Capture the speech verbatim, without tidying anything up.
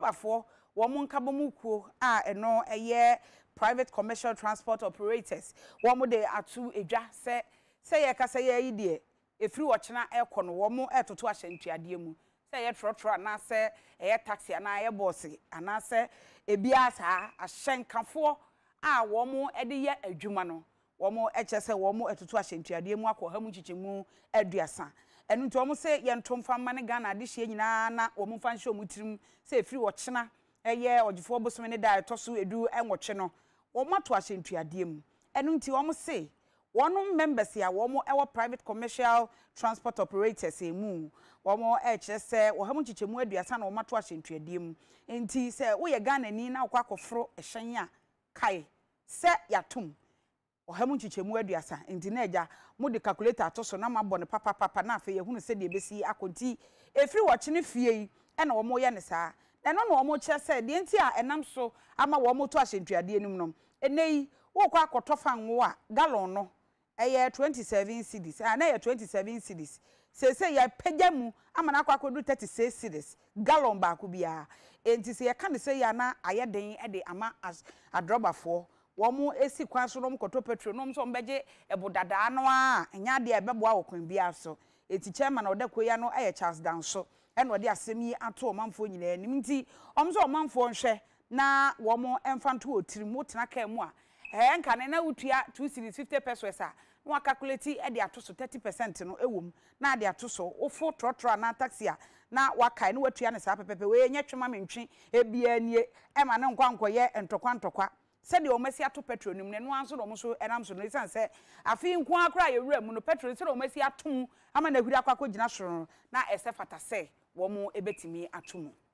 adrobafo wo mo nkabomukuo a eno eye private commercial transport operators wo mo de atu edwa se se ye kasa ye yi de efiri wo chena ekọ no wo mo etoto ahyentuade mu se ye trotro na se eye taxi na ye boss ana se ebia sa ahyenkafo a wo mo ede ye adwuma no wo mo eche se wo mo etoto ahyentuade mu akọ mu chichemu aduasa enu nti wo mo se ye ntomfa mane Ghana de hye nyina na wo mo fa nhye mu tirim se efiri wo chena eye ogifo bosome ne da etoso edu enwotwe no wo mato ahyentuade mu enu nti wo mo se one members ya wo mo ewo private commercial transport operators emu wo mo e kire se wo ha mu chichemu aduasa na wo mato ahyentuade mu enti se wo ye Ghana ni na akwa akofro ehyen a kai se yatum wo ha mu chichemu aduasa enti na eja mo de calculator atoso na mabɔ ne papa papa na afa ye hunu se de besi akonti efiri wo kye ne fie yi e na wo mo ye ne saa eno na wo mo kire se de enti a enam so ama wo mo to ahyentuade enum no enei wo kwa akotofa nwo a gallon no eye twenty-seven cedis ah na ye twenty-seven cedis se se ya pejamu ama na akwa kodu thirty-six cedis gallon ba ko bia enti se ye ka ne se ya na ayeden e de ama adrobafo wo mo esi kwan so no mkoto petrol no so mbeje ebodada no a enya de ebeboa wo kwan bia so eti chairman odako ya no eye Charles Danso e no de asem yi ato omanfo nyina anim nti omso omanfo nhwe na wo mo emfanto otirimu tena ka mu a eh nka ne na wutua two cedis fifty pesos a no calculate e de atoso thirty percent no ewom na de atoso ofo trotro na taxi a na wakai no watua ne saa pepepe we nya twema mentwe ebia nie e ma ne nkwa nkoye entokwa ntokwa se de o masi ato petrol nim ne no anso do mo so enam so no san se afi nko akra ye wura mu no petrol se do o masi atom ama na huri akwa ko gina soro na ese fata se wo mo ebetimi atomo